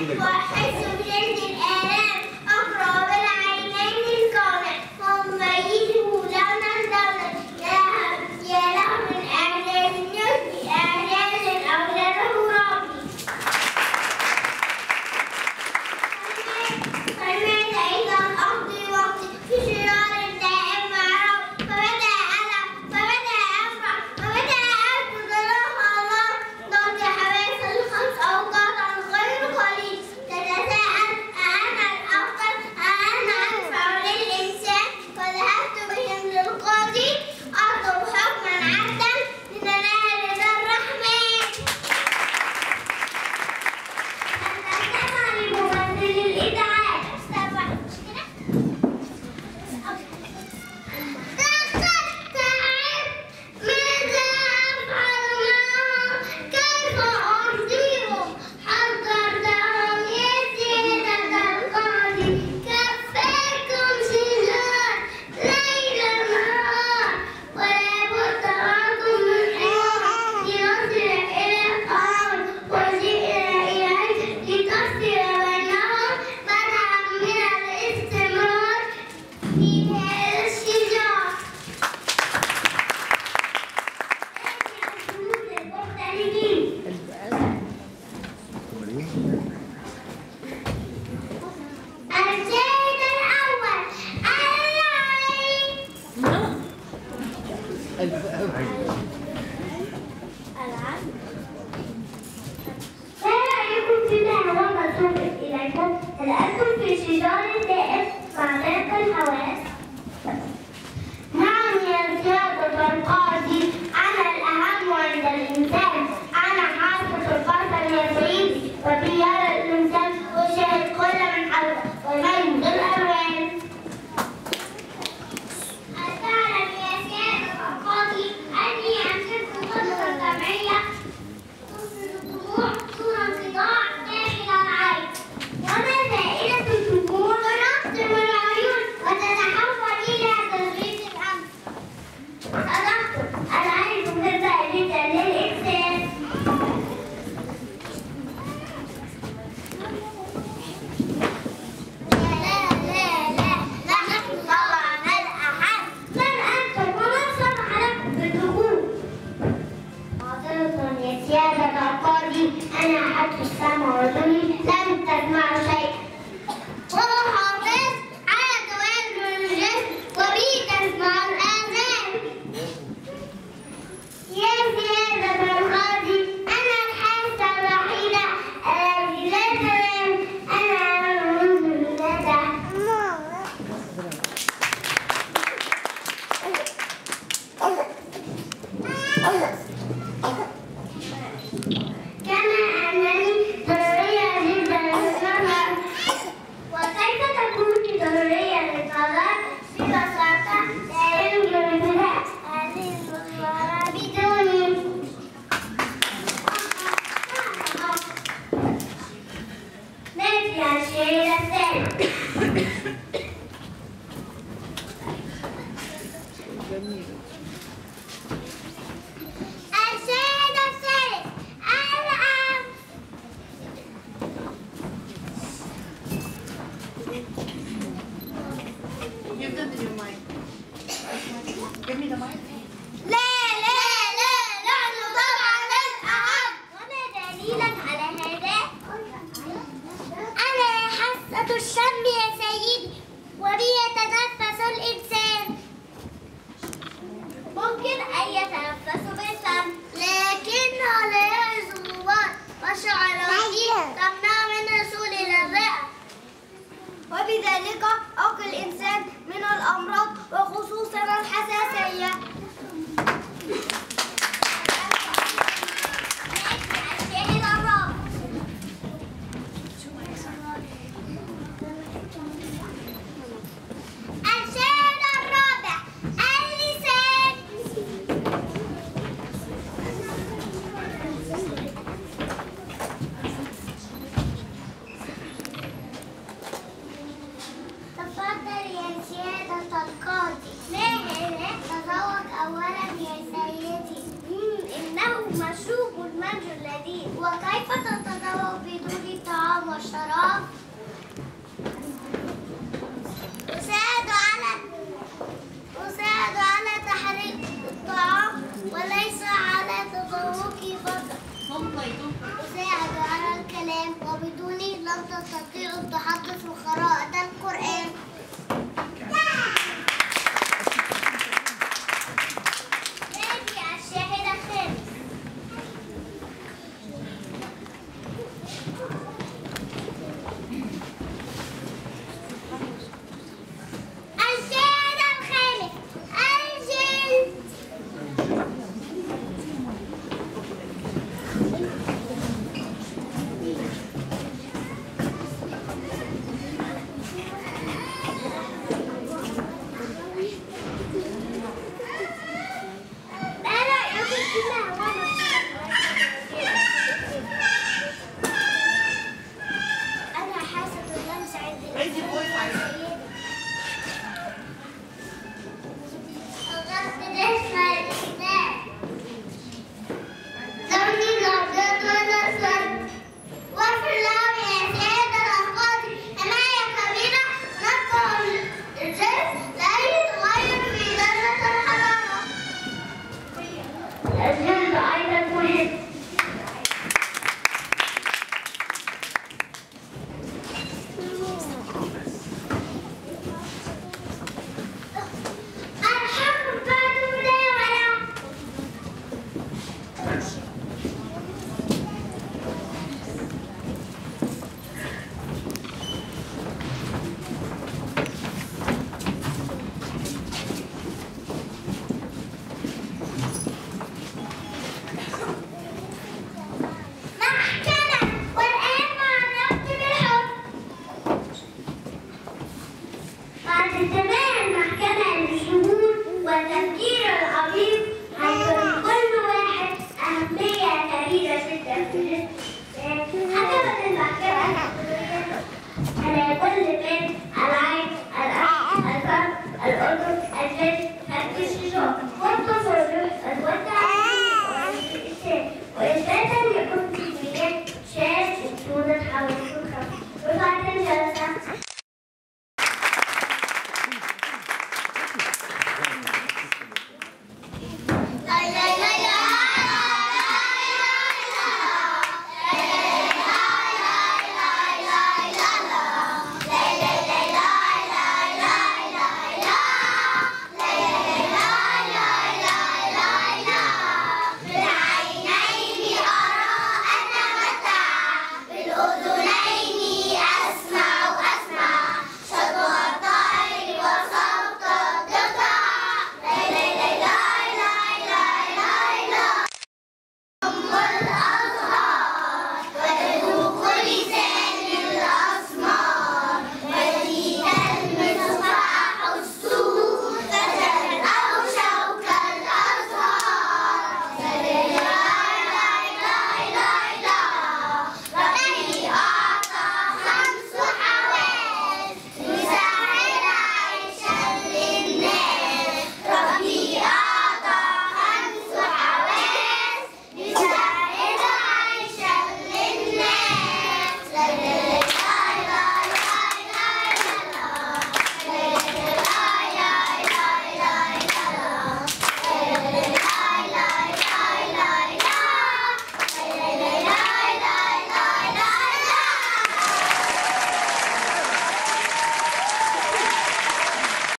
وأحس بجلد الآلام أقرأ بالعينين الكون وأميزه لونا لونا يا له من إعجاز يشبه إعجاز أوجده ربي. فلماذا إذا أقضي وقتي في شرار دائم مع ربي فبدأ ألعب فبدأ أفرح فبدأ أركض الله الله نقضي حواس الخمس أوقاتا غير قليل تتساءل أأنا الأفضل أأنا أنفع للإنسان فذهبت بهم للقاضي أطلب حكما عدلا لننال رضا الرحمن. تستمع لممثل الإذاعات استمع ماذا أفعل معهم كيف أرضيهم حذرتهم يا سيدة القاضي كفاكم سجار ليل نهار ولا بد عنكم من حوار لنصل إلى قرار وجئنا إليك لتصل بينهم منعا من الاستمرار في هذا الشجار. الشاهد الأول العين. ما رأيكم فيما هو مطلوب إليكم؟ هل أنتم في شجار دائم مع باقي الحواس؟ نعم يا سيادة القاضي أنا الأهم عند الإنسان أنا حاسة البصر يا سيدي وبي يرى الإنسان ويشاهد كل من حوله ويميز الألوان. أتعلم يا سيادة القاضي أني أمسكت قدرة جمعية تصل الدموع صورة انقطاع داخل العين وأنا زائلة الدموع تنقطع العيون وتتحول إلى تغريد الأنف. صدقت العين تبقى للإنسان. لا نحن طبعا الأحد. من أنتم ومن سمح لكم بالدخول؟ معذرة يا سيادة القاضي أنا أحدت السمع وأذني لم تسمع شيئا وهو حافظ على توازن الجسم وبه تسمع الآذان. يا سيادة القاضي أنا الحاسة الوحيدة التي لا تنام أنا منذ الولادة. كما أنني ضرورية جدا للنظر. وكيف تكون ضرورية للنظر؟ ببساطة لا يمكن انتهاء هذه المظاهرة بدوني. نأتي على الشعير الثاني. الشاهد الثالث الآن. Give them the mic. Give me the mic. لا نحن طبعا الأهم. وما دليلا على هذا؟ أنا حاسة الشم يا سيدي وبي يتنفس الإنسان. ممكن أن يتنفس بالفم لكنه لا يعزو وشعراته تمنع من وصول الرئة وبذلك أوقي الإنسان من الأمراض وخصوصا الحساسية. الشاهد الرابع. الشاهد الرابع اللسان. الحشرات